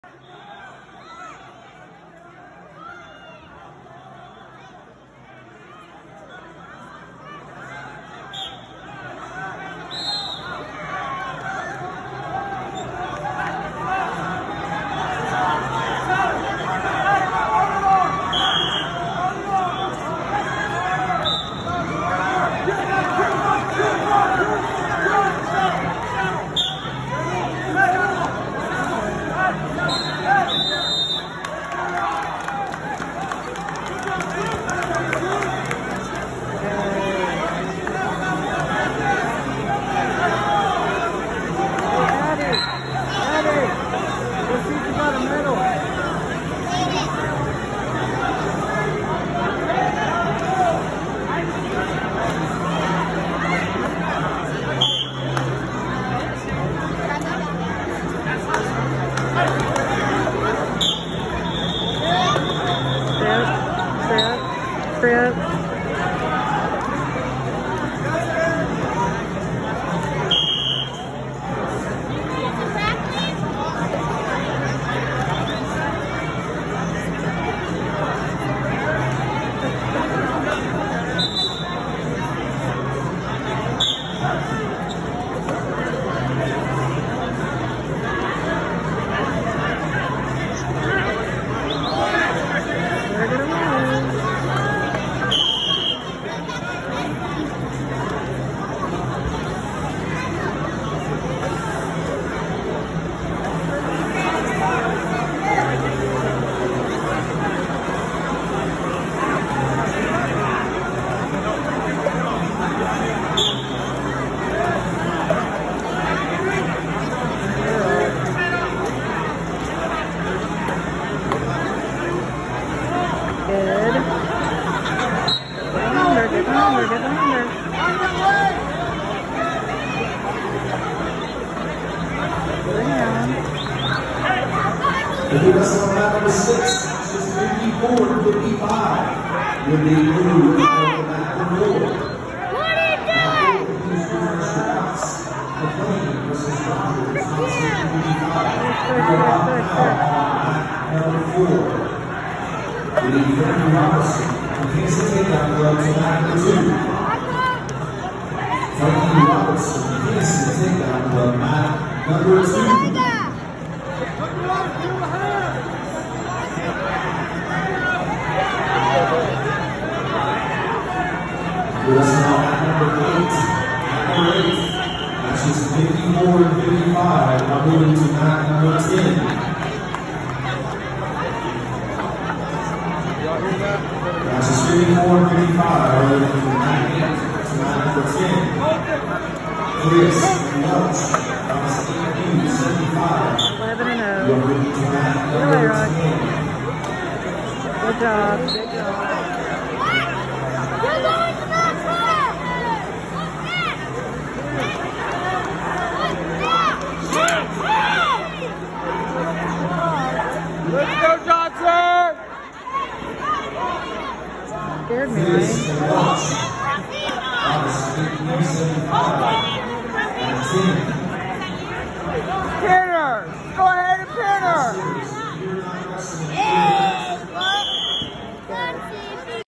The U.S. number 6, matches 54 and 55, with the blue of the back and forward. What are you doing? McLean versus Rogers, matches 55, number 4. With the Frankie Robertson, who takes the takedown club to number 2. Frankie Robertson takes the takedown club at number 2. U.S. now at number 8. Matches 54 and 55 are moving to mat number 10. Matches 54 and 55 are moving from mat 8 to mat number 10. Chris Welch, Thomas 75. 11-0. You're moving to mat number 10. Good job. Good job.